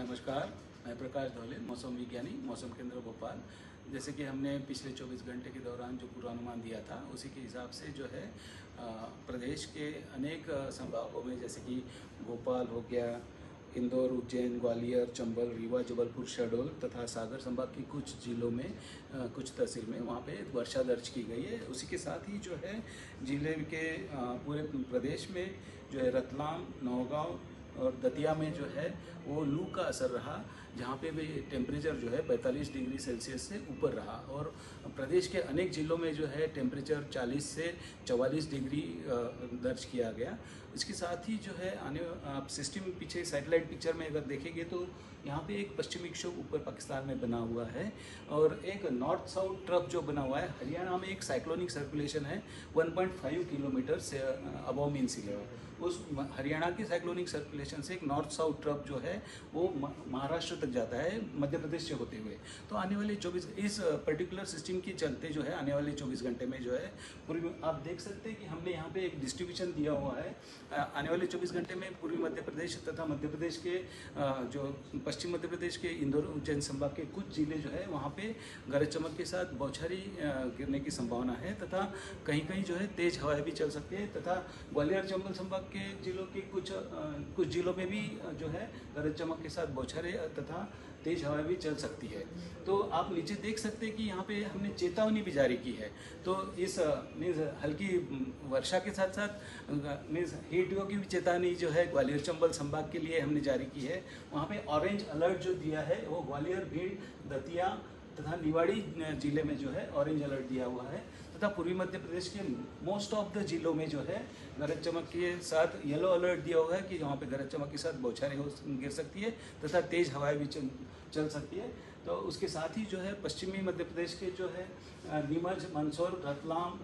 नमस्कार, मैं प्रकाश धौले, मौसम विज्ञानी, मौसम केंद्र भोपाल। जैसे कि हमने पिछले 24 घंटे के दौरान जो पूर्वानुमान दिया था, उसी के हिसाब से जो है प्रदेश के अनेक संभागों में, जैसे कि भोपाल हो गया, इंदौर, उज्जैन, ग्वालियर, चंबल, रीवा, जबलपुर, शहडोल तथा सागर संभाग की कुछ जिलों में, कुछ तहसील में वहाँ पे वर्षा दर्ज की गई है। उसी के साथ ही जो है जिले के पूरे प्रदेश में जो है रतलाम, नौगांव और दतिया में जो है वो लू का असर रहा, जहाँ पे भी टेम्परेचर जो है 45 डिग्री सेल्सियस से ऊपर रहा। और प्रदेश के अनेक जिलों में जो है टेम्परेचर 40 से 44 डिग्री दर्ज किया गया। इसके साथ ही जो है आप सिस्टम पीछे सैटेलाइट पिक्चर में अगर देखेंगे तो यहाँ पे एक पश्चिमी विक्षोभ ऊपर पाकिस्तान में बना हुआ है और एक नॉर्थ साउथ ट्रफ जो बना हुआ है। हरियाणा में एक साइक्लोनिक सर्कुलेशन है 1.5 किलोमीटर से अबव मीन सी लेवल। उस हरियाणा की साइक्लोनिक सर्कुलेशन से एक नॉर्थ साउथ ट्रफ जो है वो महाराष्ट्र तक जाता है, मध्य प्रदेश से होते हुए। तो आने वाले 24 इस पर्टिकुलर सिस्टम के चलते जो है आने वाले 24 घंटे में जो है पूर्वी, आप देख सकते हैं कि हमने यहाँ पे एक डिस्ट्रीब्यूशन दिया हुआ है। आने वाले 24 घंटे में पूर्वी मध्य प्रदेश तथा मध्य प्रदेश के जो पश्चिम मध्य प्रदेश के इंदौर, उज्जैन संभाग के कुछ जिले जो है वहाँ पे गरज चमक के साथ बौछारी गिरने की संभावना है तथा कहीं कहीं जो है तेज हवाएं भी चल सकती है तथा ग्वालियर चंबल संभाग के जिलों के कुछ जिलों में भी जो है गरज चमक के साथ बौछारें तथा तेज हवाएं भी चल सकती है। तो आप नीचे देख सकते हैं कि यहाँ पे हमने चेतावनी भी जारी की है। तो इस मीन्स हल्की वर्षा के साथ साथ मीन्स हीट वेव की भी चेतावनी जो है ग्वालियर चंबल संभाग के लिए हमने जारी की है। वहाँ पे ऑरेंज अलर्ट जो दिया है वो ग्वालियर, भीड़, दतिया तथा निवाड़ी जिले में जो है ऑरेंज अलर्ट दिया हुआ है तथा पूर्वी मध्य प्रदेश के मोस्ट ऑफ द जिलों में जो है गरज चमक के साथ येलो अलर्ट दिया हुआ है कि वहाँ पे गरज चमक के साथ बौछारें गिर सकती है तथा तेज हवाएं भी चल सकती है। तो उसके साथ ही जो है पश्चिमी मध्य प्रदेश के जो है नीमच, मंदसौर, रतलाम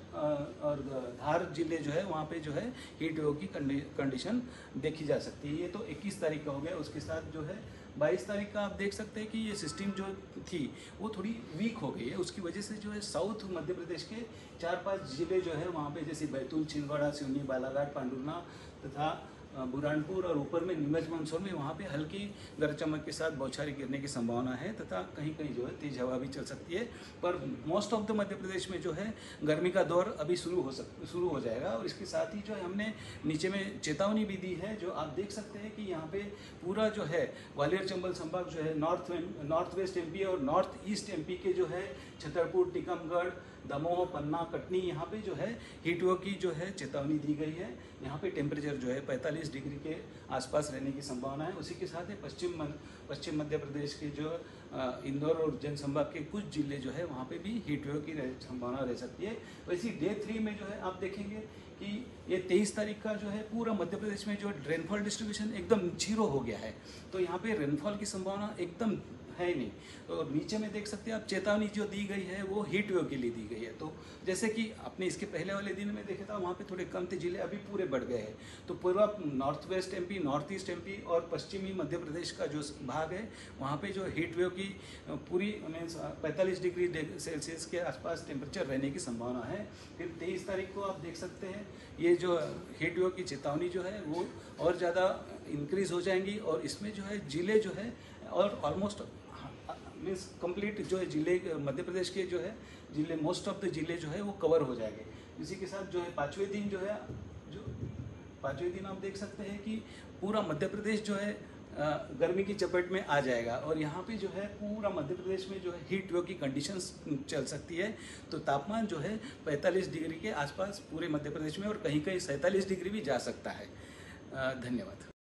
और धार जिले जो है वहाँ पे जो है हीट वेव की कंडीशन देखी जा सकती है। ये तो 21 तारीख का हो गया। उसके साथ जो है 22 तारीख का आप देख सकते हैं कि ये सिस्टम जो थी वो थोड़ी वीक हो गई है। उसकी वजह से जो है साउथ मध्य प्रदेश के 4-5 जिले जो है वहाँ पे जैसे बैतूल, छिंदवाड़ा, सिवनी, बालाघाट, पांडुरना तथा बुरहानपुर और ऊपर में नीमच, मंदसौर में वहाँ पे हल्की गरज चमक के साथ बौछारें गिरने की संभावना है तथा कहीं कहीं जो है तेज हवा भी चल सकती है। पर most of the Madhya Pradesh में जो है गर्मी का दौर अभी शुरू हो जाएगा। और इसके साथ ही जो है हमने नीचे में चेतावनी भी दी है, जो आप देख सकते हैं कि यहाँ पे पूरा जो है ग्वालियर चंबल संभाग जो है नॉर्थ वेस्ट एमपी और नॉर्थ ईस्ट एमपी के जो है छतरपुर, टीकमगढ़, दमोह, पन्ना, कटनी, यहाँ पे जो है हीट वेव की जो है चेतावनी दी गई है। यहाँ पे टेम्परेचर जो है 45 डिग्री के आसपास रहने की संभावना है। उसी के साथ ही पश्चिम मध्य प्रदेश के जो इंदौर और उज्जैन संभाग के कुछ जिले जो है वहाँ पे भी हीट वेव की संभावना रह सकती है। वैसे डे 3 में जो है आप देखेंगे कि ये 23 तारीख का जो है पूरा मध्य प्रदेश में जो रेनफॉल डिस्ट्रीब्यूशन एकदम 0 हो गया है। तो यहाँ पे रेनफॉल की संभावना एकदम है नहीं। तो नीचे में देख सकते हैं आप चेतावनी जो दी गई है वो हीट वेव के लिए दी गई है। तो जैसे कि आपने इसके पहले वाले दिन में देखा था वहाँ पे थोड़े कम थे जिले, अभी पूरे बढ़ गए हैं। तो पूर्व north west MP, north east MP और पश्चिमी मध्य प्रदेश का जो भाग है वहाँ पे जो हीट वेव की पूरी 45 डिग्री सेल्सियस के आसपास टेम्परेचर रहने की संभावना है। फिर 23 तारीख को आप देख सकते हैं ये जो हीट वेव की चेतावनी जो है वो और ज़्यादा इंक्रीज हो जाएंगी और इसमें जो है जिले जो है और ऑलमोस्ट मीन्स कंप्लीट जो है जिले मध्य प्रदेश के जो है जिले, मोस्ट ऑफ द जिले जो है वो कवर हो जाएंगे। इसी के साथ जो है पाँचवें दिन आप देख सकते हैं कि पूरा मध्य प्रदेश जो है गर्मी की चपेट में आ जाएगा और यहाँ पे जो है पूरा मध्य प्रदेश में जो है हीट वेव की कंडीशंस चल सकती है। तो तापमान जो है 45 डिग्री के आसपास पूरे मध्य प्रदेश में और कहीं कहीं 47 डिग्री भी जा सकता है। धन्यवाद।